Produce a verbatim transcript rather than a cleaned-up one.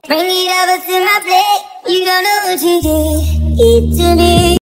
Bring it over to my plate. You don't know what you did. Eat to me.